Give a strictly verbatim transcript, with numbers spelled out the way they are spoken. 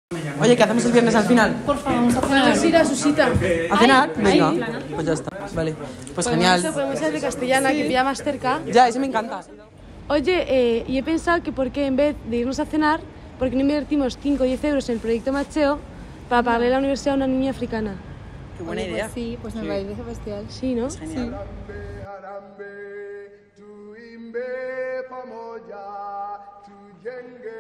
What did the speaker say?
Oye, ¿qué hacemos el viernes al final? Por favor, vamos a cenar. Vamos a ir a su cita. ¿A cenar? Venga, ahí. pues ya está. Vale, pues Podemos genial. ir- Podemos ir de Castellana, que pilla más cerca. Ya, ese me encanta. Oye, eh, y he pensado que por qué en vez de irnos a cenar, ¿por qué no invertimos cinco o diez euros en el proyecto Macheo para pagarle la universidad a una niña africana? Qué buena Oye, idea. Pues sí, pues me parece bestial. Sí, ¿no? Genial. Harambe, harambe, tuimbe pamoja, tujenge